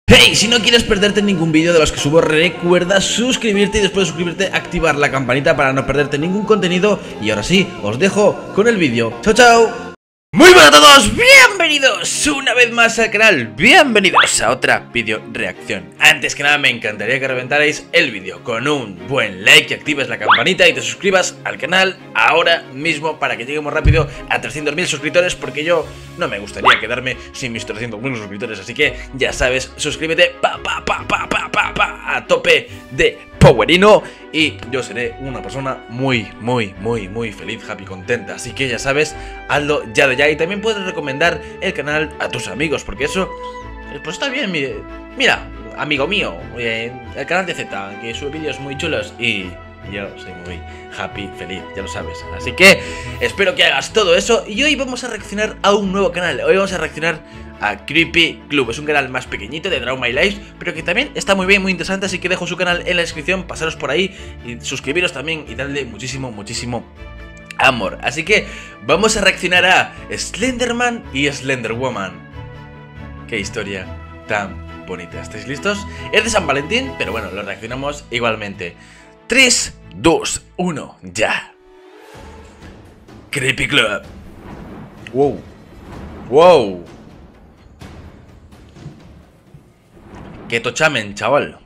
Hey, si no quieres perderte ningún vídeo de los que subo, recuerda suscribirte y después de suscribirte activar la campanita para no perderte ningún contenido. Y ahora sí, os dejo con el vídeo. ¡Chao, chao! Muy buenas a todos, bienvenidos una vez más al canal, bienvenidos a otra vídeo reacción. Antes que nada me encantaría que reventarais el vídeo con un buen like, y actives la campanita y te suscribas al canal ahora mismo para que lleguemos rápido a 300.000 suscriptores, porque no me gustaría quedarme sin mis 300.000 suscriptores, así que ya sabes, suscríbete a tope de powerino y yo seré una persona muy feliz, happy, contenta. Así que ya sabes, hazlo ya de ya. Y también puedes recomendar el canal a tus amigos, porque eso pues está bien. Mira, amigo mío, el canal de Z, que sube vídeos muy chulos y yo soy muy happy, feliz, ya lo sabes. Así que espero que hagas todo eso. Y hoy vamos a reaccionar a un nuevo canal. Hoy vamos a reaccionar a Creepy Club. Es un canal más pequeñito de Draw My Life, pero que también está muy bien, muy interesante. Así que dejo su canal en la descripción, pasaros por ahí y suscribiros también y darle muchísimo amor. Así que vamos a reaccionar a Slenderman y Slender Woman. Qué historia tan bonita. ¿Estáis listos? Es de San Valentín, pero bueno, lo reaccionamos igualmente. 3, 2, 1, ya. Creepy Club. Wow. ¡Qué tochamen, chaval!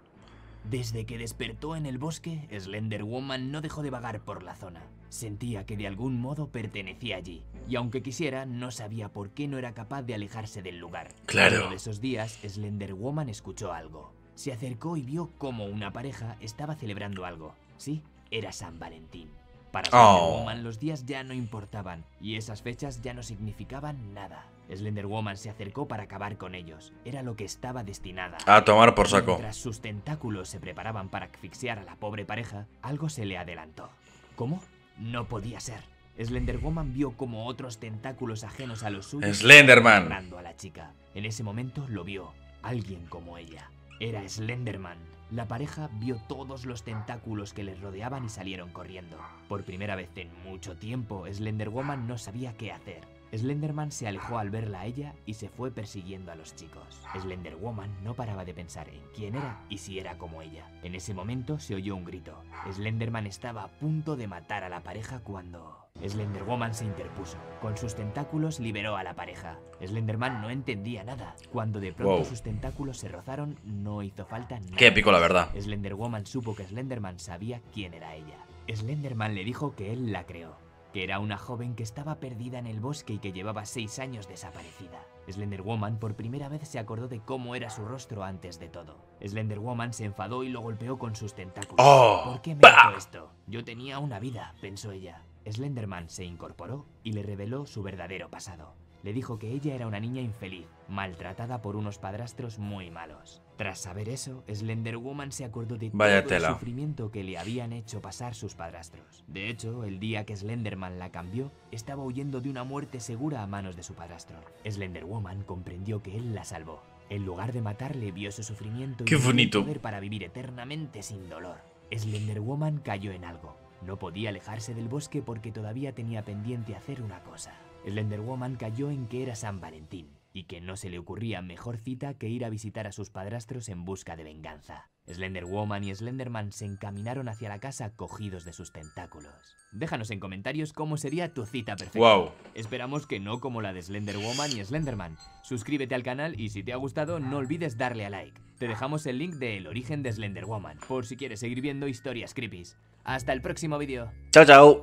Desde que despertó en el bosque, Slender Woman no dejó de vagar por la zona. Sentía que de algún modo pertenecía allí, y aunque quisiera, no sabía por qué no era capaz de alejarse del lugar. Claro. Uno de esos días, Slender Woman escuchó algo. Se acercó y vio cómo una pareja estaba celebrando algo. Sí, era San Valentín. Para Slender Woman los días ya no importaban, y esas fechas ya no significaban nada. Slender Woman se acercó para acabar con ellos. Era lo que estaba destinada a tomar por saco. Mientras sus tentáculos se preparaban para asfixiar a la pobre pareja, algo se le adelantó. ¿Cómo? No podía ser. Slender Woman vio como otros tentáculos ajenos a los suyos Slenderman agarrando a la chica. En ese momento lo vio. Alguien como ella. Era Slenderman. La pareja vio todos los tentáculos que les rodeaban y salieron corriendo. Por primera vez en mucho tiempo, Slender Woman no sabía qué hacer. Slenderman se alejó al verla a ella y se fue persiguiendo a los chicos. Slender Woman no paraba de pensar en quién era y si era como ella. En ese momento se oyó un grito. Slenderman estaba a punto de matar a la pareja cuando Slender Woman se interpuso. Con sus tentáculos liberó a la pareja. Slenderman no entendía nada. Cuando de pronto sus tentáculos se rozaron, no hizo falta nada. Qué épico, la verdad. Slender Woman supo que Slenderman sabía quién era ella. Slenderman le dijo que él la creó, que era una joven que estaba perdida en el bosque y que llevaba 6 años desaparecida. Slender Woman por primera vez se acordó de cómo era su rostro antes de todo. Slender Woman se enfadó y lo golpeó con sus tentáculos. ¿Por qué me hizo esto? Yo tenía una vida, pensó ella. Slenderman se incorporó y le reveló su verdadero pasado. Le dijo que ella era una niña infeliz, maltratada por unos padrastros muy malos. Tras saber eso, Slender Woman se acordó de todo el sufrimiento que le habían hecho pasar sus padrastros. De hecho, el día que Slenderman la cambió, estaba huyendo de una muerte segura a manos de su padrastro. Slender Woman comprendió que él la salvó. En lugar de matarle, vio su sufrimiento y el poder para vivir eternamente sin dolor. Slender Woman cayó en algo. No podía alejarse del bosque porque todavía tenía pendiente hacer una cosa. Slender Woman cayó en que era San Valentín y que no se le ocurría mejor cita que ir a visitar a sus padrastros en busca de venganza. Slender Woman y Slenderman se encaminaron hacia la casa cogidos de sus tentáculos. Déjanos en comentarios cómo sería tu cita perfecta. Esperamos que no como la de Slender Woman y Slenderman. Suscríbete al canal y si te ha gustado no olvides darle a like. Te dejamos el link del origen de Slender Woman por si quieres seguir viendo historias creepies. Hasta el próximo vídeo. Chao.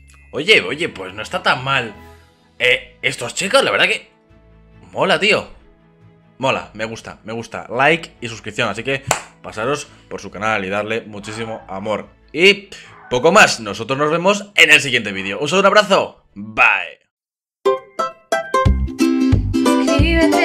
Oye, pues no está tan mal. Estos chicos, la verdad que mola, tío. Mola, me gusta. Like y suscripción, así que pasaros por su canal y darle muchísimo amor. Y poco más, nosotros nos vemos en el siguiente vídeo. Un saludo, un abrazo. Bye.